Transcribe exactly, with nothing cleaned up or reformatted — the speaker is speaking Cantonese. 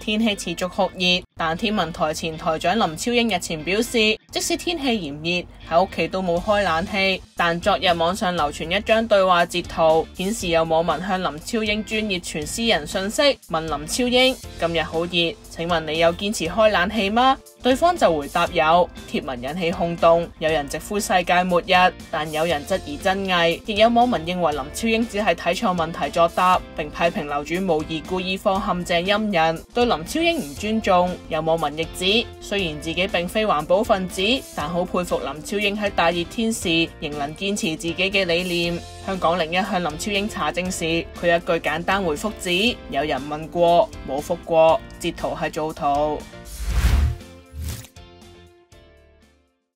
天氣持續酷熱，但天文台前台長林超英日前表示，即使天氣炎熱，喺屋企都冇開冷氣。但昨日網上流傳一張對話截圖，顯示有網民向林超英專頁傳私人信息，問林超英今日好熱，請問你有堅持開冷氣嗎？對方就回答有，貼文引起轟動，有人直呼世界末日，但有人質疑真偽，亦有網民認為林超英只係睇錯問題作答，並批評樓主無疑故意放陷阱陰人，對林超英唔尊重。有網民亦指，雖然自己並非環保分子，但好佩服林超英喺大熱天時仍能堅持自己嘅理念。香港零一向林超英查證時，佢一句簡單回覆指，有人問過，冇覆過，截圖係造圖。